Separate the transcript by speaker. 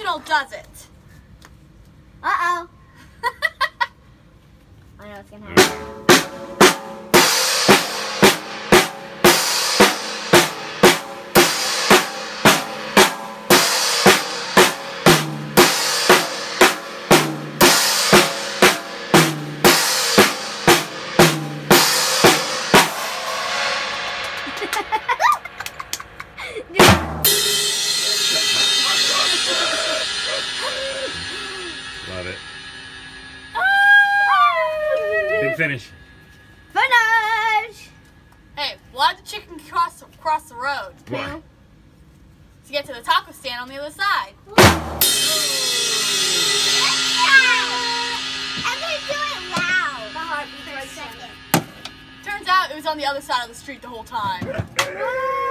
Speaker 1: original does it.
Speaker 2: Uh-oh. I know what's gonna happen.
Speaker 3: Love it. Big finish.
Speaker 2: Finish!
Speaker 1: Hey, why did the chicken cross the road?
Speaker 3: Why?
Speaker 1: To get to the taco stand on the other side.
Speaker 2: I'm gonna do it loud. The heartbeat for a second.
Speaker 1: Turns out it was on the other side of the street the whole time.
Speaker 2: What?